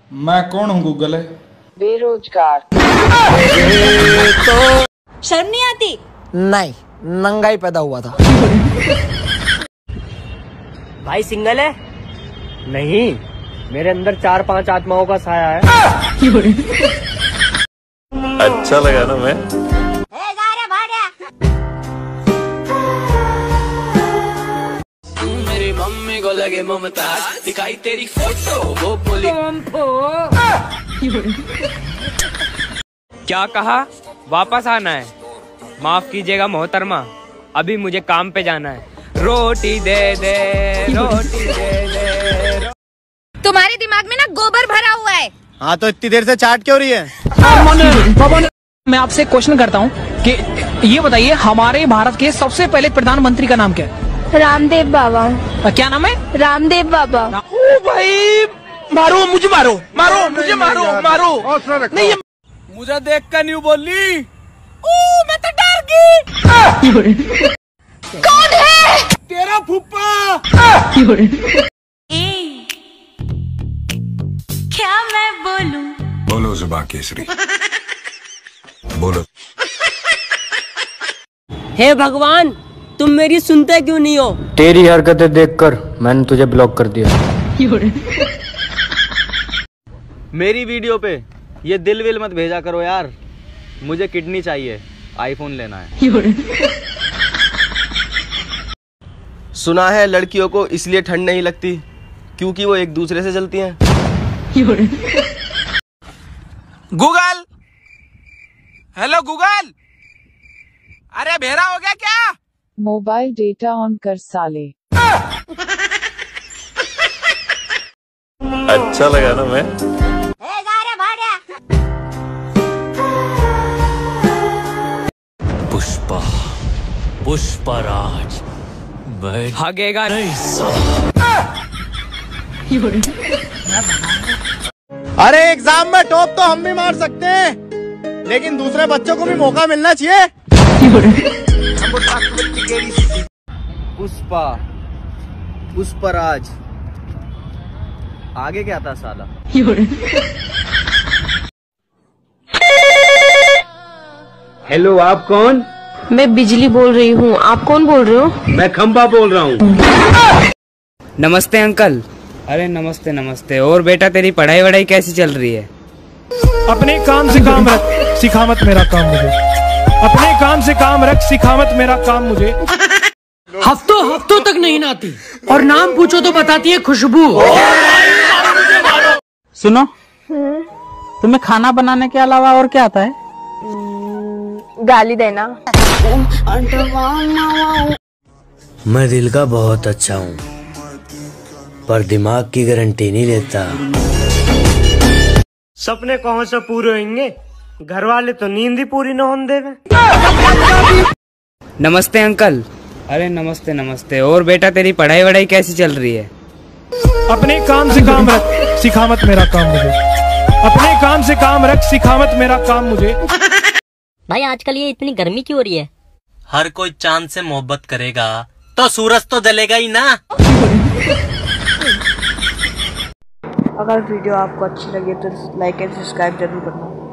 मैं कौन हूँ गूगल है? बेरोजगार। शर्म नहीं आती? नहीं, नंगा ही पैदा हुआ था। भाई सिंगल है? नहीं, मेरे अंदर 4-5 आत्माओं का साया है। अच्छा लगा ना मैं? मेरी मम्मी को लगे ममताज, दिखाई तेरी फोटो वो बोली क्या कहा? वापस आना है? माफ कीजिएगा मोहतरमा, अभी मुझे काम पे जाना है। रोटी दे दे, रोटी दे दे। तुम्हारे दिमाग में ना गोबर भरा हुआ है। हाँ तो इतनी देर से चाट क्यों रही है? मैं आपसे क्वेश्चन करता हूँ कि ये बताइए हमारे भारत के सबसे पहले प्रधानमंत्री का नाम क्या है? रामदेव बाबा। क्या नाम है? रामदेव बाबा। ओ भाई, मारो मुझे, मारो मारो मुझे, मारो मारो। नहीं, मुझे देख कर नहीं बोली। मैं तो डर गई। कौन है? तेरा फूफा। क्या मैं बोलूं? बोलो जुबान केसरी, बोलो। हे भगवान, तुम मेरी सुनते क्यों नहीं हो? तेरी हरकतें देखकर मैंने तुझे ब्लॉक कर दिया। मेरी वीडियो पे ये दिल विल मत भेजा करो यार, मुझे किडनी चाहिए, आईफोन लेना है। सुना है लड़कियों को इसलिए ठंड नहीं लगती क्योंकि वो एक दूसरे से जलती हैं। गूगल, हेलो गूगल, अरे भेड़ा हो गया क्या? मोबाइल डेटा ऑन कर साले। अच्छा लगा ना मैं? पुष्पा, पुष्पराज, भागेगा नहीं। अरे एग्जाम में टॉप तो हम भी मार सकते हैं, लेकिन दूसरे बच्चों को भी मौका मिलना चाहिए। पुष्पा, पुष्पराज, आगे क्या था साला? हेलो, आप कौन? मैं बिजली बोल रही हूँ। आप कौन बोल रहे हो? मैं खंबा बोल रहा हूँ। नमस्ते अंकल। अरे नमस्ते नमस्ते। और बेटा तेरी पढ़ाई वढ़ाई कैसी चल रही है? अपने काम से काम रख, सिखा मत मेरा काम मुझे। अपने काम से काम रख, सिखा मत मेरा काम मुझे। हफ्तों हफ्तों तक नहीं नहाती और नाम पूछो तो बताती है खुशबू। सुनो, तुम्हें खाना बनाने के अलावा और क्या आता है? गाली देना। मैं दिल का बहुत अच्छा हूँ, पर दिमाग की गारंटी नहीं लेता। सपने कौन से पूरे होंगे? घर वाले तो नींद ही पूरी न होने देवे। नमस्ते अंकल। अरे नमस्ते नमस्ते। और बेटा तेरी पढ़ाई वढ़ाई कैसी चल रही है? अपने काम से काम रख, सिखा मत मेरा काम मुझे। अपने काम से काम रख, सिखा मत मेरा काम मुझे। भाई आजकल ये इतनी गर्मी क्यों हो रही है? हर कोई चांद से मोहब्बत करेगा तो सूरज तो जलेगा ही ना। अगर वीडियो आपको अच्छी लगे तो लाइक एंड सब्सक्राइब जरूर करना।